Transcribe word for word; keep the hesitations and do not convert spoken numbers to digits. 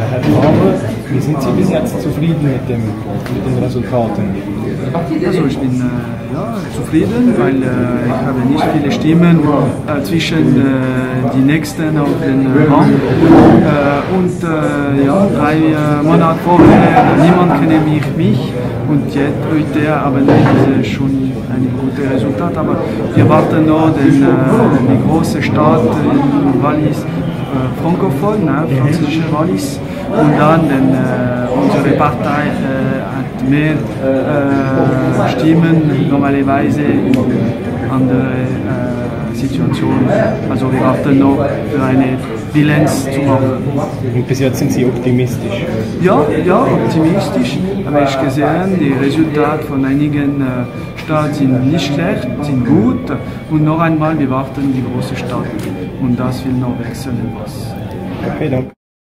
Herr Kramer, wie sind Sie bis jetzt zufrieden mit, dem, mit den Resultaten? Also ich bin äh, ja, zufrieden, weil äh, ich habe nicht viele Stimmen äh, zwischen äh, die Nächsten auf den äh, Rang. Äh, und äh, ja, drei äh, Monate vorher, niemand kennt mich, mich. Und jetzt, heute haben wir schon ein gutes Resultat. Aber wir warten noch den, äh, die große Stadt in Wallis, äh, frankophon, ne, französische Wallis. Und dann den, äh, unsere Partei äh, hat mehr äh, Stimmen normalerweise in andere äh, Situationen. Also wir warten noch für eine Bilanz zu machen. Und bis jetzt sind Sie optimistisch? Ja, ja, optimistisch. Habe ich gesehen, die Resultate von einigen äh, Staaten sind nicht schlecht, sind gut. Und noch einmal, wir warten die große Stadt. Und das will noch wechseln was. Okay, danke.